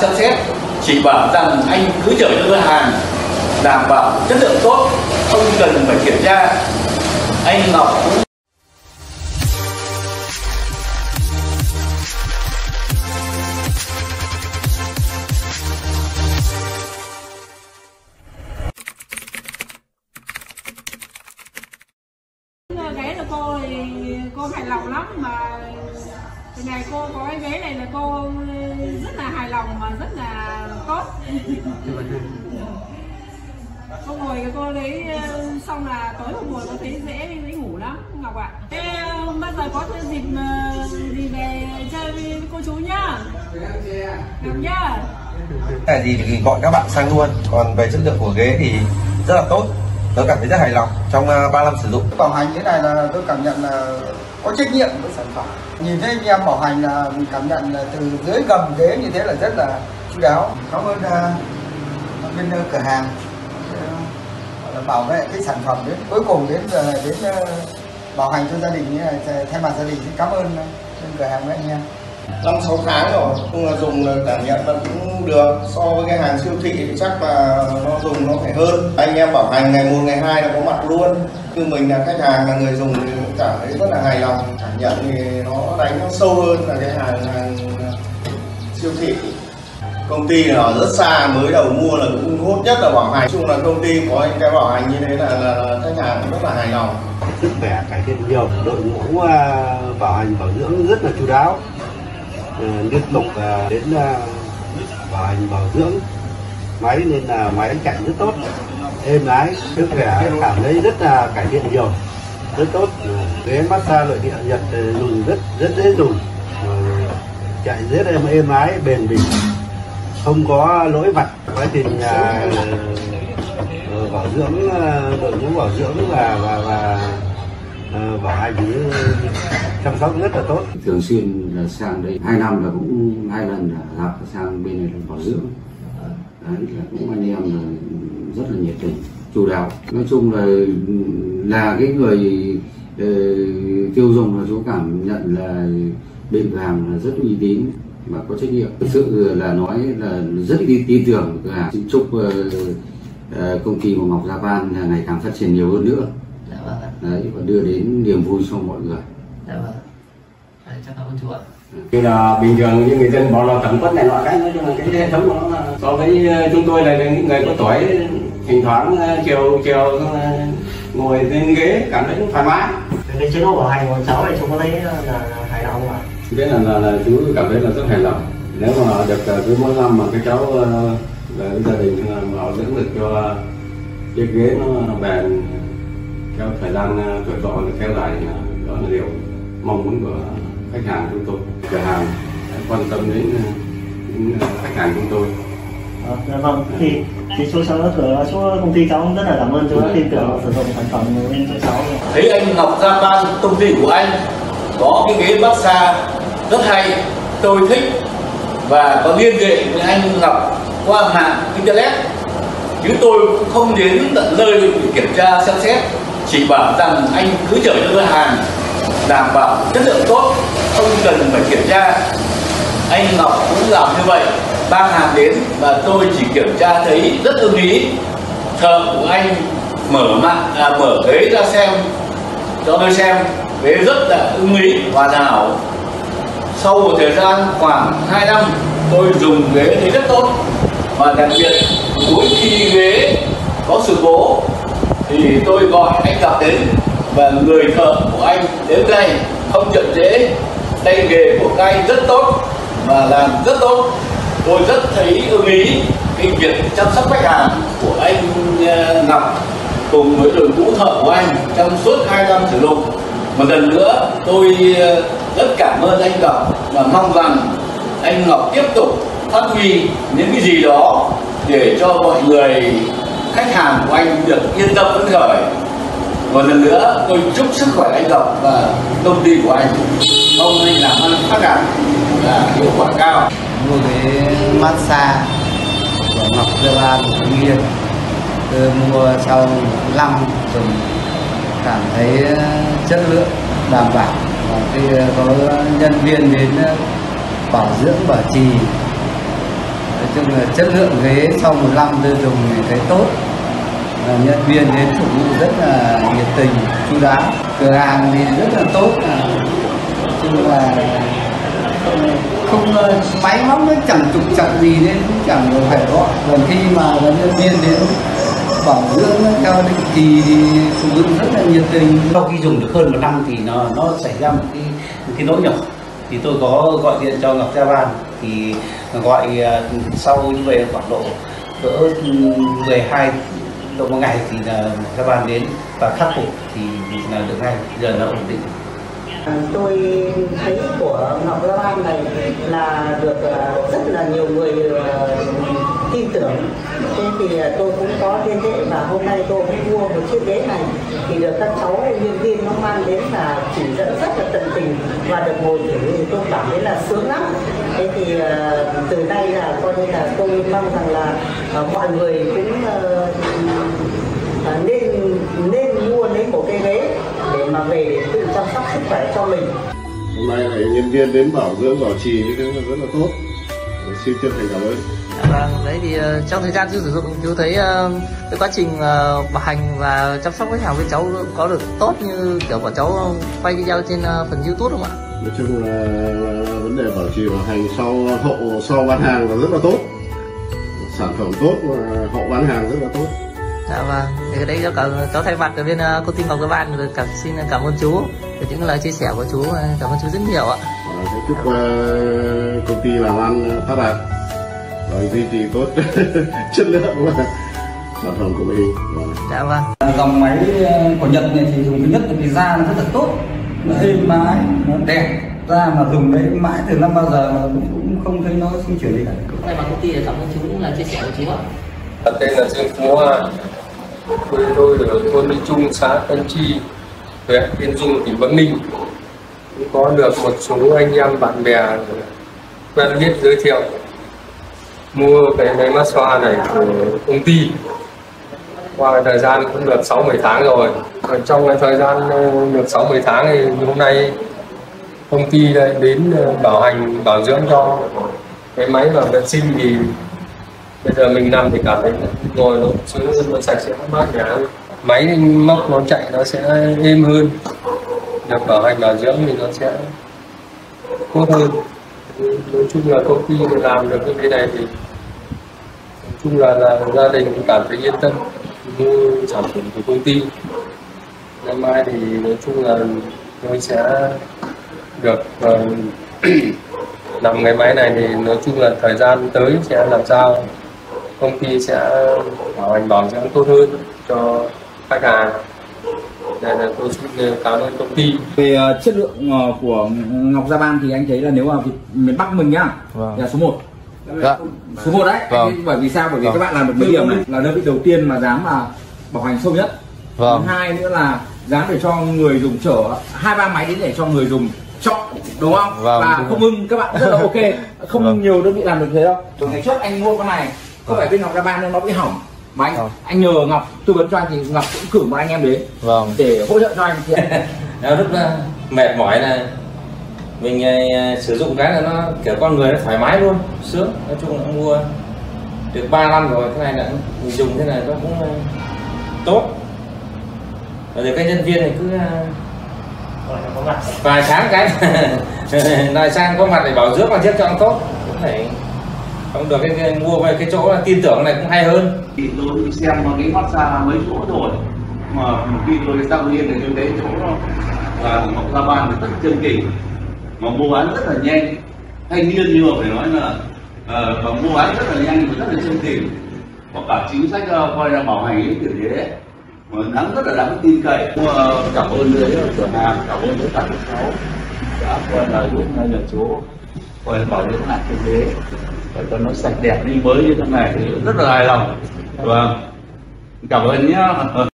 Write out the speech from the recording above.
xem xét, chỉ bảo rằng anh cứ chở cho tôi hàng đảm bảo chất lượng tốt, không cần phải kiểm tra. Anh Ngọc cũng ghế của cô thì cô hài lòng lắm, mà cái này cô có cái ghế này là cô rất là hài lòng mà rất là tốt. Cô ngồi cô đấy xong là tối hôm ngồi có thấy dễ ngủ lắm Ngọc ạ. Thế bao giờ có dịp gì về chơi với cô chú nhá. Được nhá. Cái gì thì gọi các bạn sang luôn. Còn về chất lượng của ghế thì rất là tốt. Tôi cảm thấy rất hài lòng trong 3 năm sử dụng. Bảo hành cái này là tôi cảm nhận là có trách nhiệm với sản phẩm. Nhìn thấy anh em bảo hành là mình cảm nhận là từ dưới gầm ghế như thế là rất là chu đáo. Cảm ơn bên cửa hàng là bảo vệ cái sản phẩm đến cuối cùng đến bảo hành cho gia đình. Thay mặt gia đình xin cảm ơn bên cửa hàng với anh em. 5-6 tháng rồi, không dùng cảm nhận là cũng được. So với cái hàng siêu thị thì chắc là nó dùng nó phải hơn. Anh em bảo hành ngày 1, ngày 2 là có mặt luôn. Như mình là khách hàng, là người dùng thì cũng cảm thấy rất là hài lòng. Cảm nhận thì nó đánh nó sâu hơn là cái hàng siêu thị. Công ty nó rất xa, mới đầu mua là cũng hốt nhất là bảo hành. Nói chung là công ty có cái bảo hành như thế là khách hàng rất là hài lòng. Sức khỏe cải thiện nhiều, đội ngũ bảo hành bảo dưỡng rất là chu đáo. Liên tục đến bảo hành bảo dưỡng máy nên là máy đánh chạy rất tốt, êm ái, sức khỏe cảm thấy rất là cải thiện nhiều, rất tốt. Ghế massage nội địa Nhật dùng rất dễ dùng, chạy rất êm ái, bền bỉ, không có lỗi vặt. Quá trình bảo dưỡng, đội ngũ bảo dưỡng và bảo hành chăm sóc rất là tốt. Thường xuyên là sang đây 2 năm là cũng 2 lần là gặp sang bên này là bảo dưỡng. Đấy là cũng anh em là rất là nhiệt tình, chu đáo. Nói chung là cái người tiêu dùng là chú cảm nhận là bên cửa hàng là rất uy tín và có trách nhiệm. Thực sự là nói là rất tin tưởng cửa hàng. Xin chúc công ty Ngọc Japan ngày càng phát triển nhiều hơn nữa. Dạ vâng. Đấy, và đưa đến niềm vui cho mọi người. Dạ vâng. Chắc cảm ơn chú ạ. Như là bình thường như người dân bỏ lò tẩm quất này nọ cái, nói chung là cái hệ thống nó so với chúng tôi là những người có tuổi, thỉnh thoảng chiều ngồi trên ghế cảm thấy thoải mái. Cái chế độ bảo hành của cháu này chú có thấy là hài lòng không ạ? Thế là chú cảm thấy là rất hài lòng. Nếu mà được cứ mỗi năm mà cái cháu là gia đình bảo dưỡng được cho chiếc ghế nó bền theo thời gian tuổi thọ kéo dài, đó là điều mong muốn của khách hàng chúng tôi. Cửa hàng quan tâm đến khách hàng chúng tôi. Dạ vâng, thì chú công ty cháu rất là cảm ơn chú đã tin tưởng sử dụng sản phẩm bên cho cháu. Thấy anh Ngọc Japan, công ty của anh có cái ghế massage rất hay, tôi thích và có liên hệ với anh Ngọc qua mạng internet, chứ tôi cũng không đến tận nơi để kiểm tra xem xét, chỉ bảo rằng anh cứ chở cho tôi hàng đảm bảo chất lượng tốt, không cần phải kiểm tra. Anh Ngọc cũng làm như vậy, mang hàng đến và tôi chỉ kiểm tra thấy rất ưng ý. Thợ của anh mở ghế ra xem cho tôi xem, ghế rất là ưng ý, hoàn hảo. Sau một thời gian khoảng 2 năm tôi dùng ghế thấy rất tốt, và đặc biệt mỗi khi ghế có sự cố thì tôi gọi anh Ngọc đến, và người thợ của anh đến đây không chậm trễ, tay nghề của các anh rất tốt và làm rất tốt. Tôi rất thấy ưng ý cái việc chăm sóc khách hàng của anh Ngọc cùng với đội ngũ thợ của anh trong suốt 2 năm sử dụng. Một lần nữa tôi rất cảm ơn anh Ngọc và mong rằng anh Ngọc tiếp tục phát huy những cái gì đó để cho mọi người khách hàng của anh được yên tâm phấn khởi. Một lần nữa tôi chúc sức khỏe anh Ngọc và công ty của anh. Mong anh làm ăn phát đạt và hiệu quả cao. Mua cái massage của Ngọc Japan Hưng Yên, tôi mua sau 5 dùng cảm thấy chất lượng đảm bảo, và khi có nhân viên đến bảo dưỡng bảo trì chất lượng ghế sau một năm tôi dùng thì thấy tốt, nhân viên đến phục vụ rất là nhiệt tình, chu đáo, cửa hàng thì rất là tốt, chung là không máy móc nó chẳng trục trặc gì nên cũng chẳng phải gọi. Còn khi mà nhân viên đến bảo dưỡng theo định kỳ thì phục vụ rất là nhiệt tình. Sau khi dùng được hơn 1 năm thì nó xảy ra một cái lỗi nhỏ, thì tôi có gọi điện cho Ngọc Gia Ban, thì gọi sau như vậy khoảng độ cỡ 12 độ một ngày thì là Gia Ban đến và khắc phục thì là được ngay, giờ nó ổn định. Tôi thấy của Ngọc Gia Ban này là được rất là nhiều người tin tưởng. Thế thì tôi cũng có liên hệ và hôm nay tôi cũng mua một chiếc ghế này thì được các cháu nhân viên nó mang đến là chỉ dẫn rất là tận tình và được ngồi thử thì tôi cảm thấy là sướng lắm. Thế thì từ nay là coi như là tôi mong rằng là mọi người cũng nên mua lấy một cái ghế để mà về để tự chăm sóc sức khỏe cho mình. Hôm nay lại nhân viên đến bảo dưỡng bảo trì như thế là rất là tốt. Xin chân thành cảm ơn. Vâng, đấy thì trong thời gian chưa sử dụng chú thấy cái quá trình bảo hành và chăm sóc khách hàng với cháu có được tốt như kiểu của cháu quay video trên phần YouTube không ạ? Nói chung là vấn đề bảo trì bảo hành sau bán hàng là rất là tốt, sản phẩm tốt và hậu bán hàng rất là tốt. Dạ vâng, thì cái đấy cháu thay mặt ở bên công ty Ngọc Gia Ban xin cảm ơn chú về những lời chia sẻ của chú, cảm ơn chú rất nhiều ạ. Chúc công ty làm ăn phát đạt và duy trì tốt chất lượng và sản phẩm của mình. Dạ vâng. Dòng máy của Nhật này thì dùng thứ nhất là cái da nó rất là tốt, nó êm mái, nó đẹp, da mà dùng đấy mãi từ năm bao giờ mà cũng không thấy nó sinh chuyển gì cả. Thay mặt công ty cảm ơn chú những lời chia sẻ của chú ạ. Tên là Dương Phú Hoa, quê tôi ở thôn Mỹ Trung, xã Tân Tri, huyện Yên Dung, tỉnh Bắc Ninh. Cũng có được một số anh em bạn bè quen biết giới thiệu mua cái máy massage này của công ty. Qua thời gian cũng được 6-7 tháng rồi. Và trong cái thời gian được 6-7 tháng thì hôm nay công ty lại đến bảo hành bảo dưỡng cho cái máy và vệ sinh thì bây giờ mình nằm thì cảm thấy ngồi nó sạch sẽ mát mẻ hơn, máy móc nó chạy nó sẽ êm hơn, được bảo hành bảo dưỡng thì nó sẽ tốt hơn. Nói chung là công ty làm được cái này thì nói chung là gia đình cũng cảm thấy yên tâm mua sản phẩm của công ty. Ngày mai thì nói chung là tôi sẽ được nằm cái máy này thì nói chung là thời gian tới sẽ làm sao công ty sẽ bảo hành bảo dưỡng tốt hơn cho khách hàng. Đây là tôi xin cảm ơn công ty. Về chất lượng của Ngọc Gia Ban thì anh thấy là nếu mà miền Bắc mình nhá, là số 1. Dạ. Số 1 đấy. Vâng. Bởi vì sao? Bởi vì các bạn làm được mấy điểm này là đơn vị đầu tiên mà dám mà bảo hành sâu nhất. Vâng. Thứ hai nữa là dám để cho người dùng chở 2-3 máy đến để cho người dùng chọn, đúng không? Vâng, và đúng không ưng các bạn rất là ok. Không vâng. Nhiều đơn vị làm được thế đâu. Từ ngày trước anh mua con này có phải bên Ngọc Gia Ban nó bị hỏng mà anh nhờ Ngọc tư vấn cho anh thì Ngọc cũng cử một anh em đến để hỗ trợ cho anh. Nó rất là mệt mỏi này, mình sử dụng cái là nó kiểu con người nó thoải mái luôn, sướng. Nói chung là mua được 3 năm rồi, cái này là mình dùng thế này nó cũng tốt. Rồi các nhân viên này cứ vài tháng cái lại sang có mặt để bảo dưỡng và trước cho nó tốt, cũng phải không được cái mua về cái chỗ là tin tưởng này cũng hay hơn. Thì tôi xem mà cái massage mấy chỗ rồi mà khi tôi sang Yên thì tôi thấy chỗ nó là Ngọc Gia Ban rất chân chỉnh mà mua bán rất là nhanh, thanh niên nhưng mà phải nói là và mua bán rất là nhanh và rất là chân chỉnh, có cả chính sách coi là bảo hành cái kiểu gì đấy mà rất là đáng tin cậy. Cảm ơn với cửa hàng, cảm ơn với cả các cháu đã coi là giúp ngay là chỗ coi bảo dưỡng lại cái ghế để cho nó sạch đẹp như mới như thế này thì rất là hài lòng. Vâng, cảm ơn nhé.